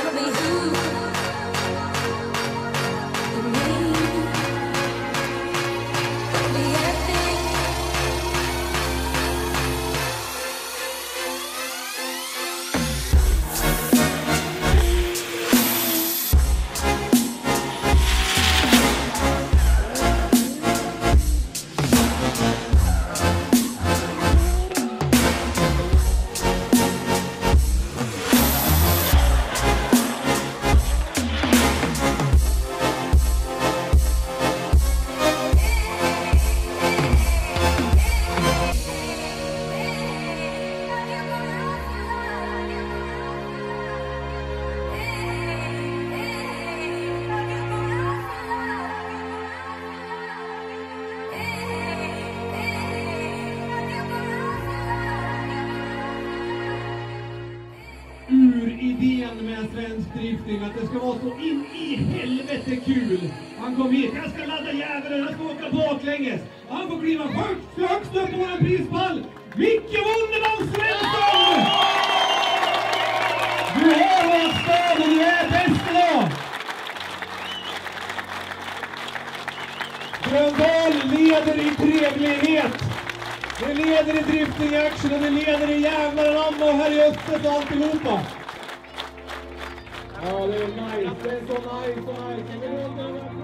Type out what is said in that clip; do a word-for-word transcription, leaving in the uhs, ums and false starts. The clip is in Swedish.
Idén med svensk drifting, att det ska vara så in i helvete kul. Han kom hit, jag ska ladda jäveln, jag ska åka baklänges. Han får kliva högt, högst upp på våran prispall. Micke Wunderman Svensson! Du har vårt stöd och du är bäst idag! Gröndal leder i trevlighet. Det leder i drifting action och det leder i jävlar namn och här i östet och alltihopa. Ja, det är nice. Det är så nice, så nice.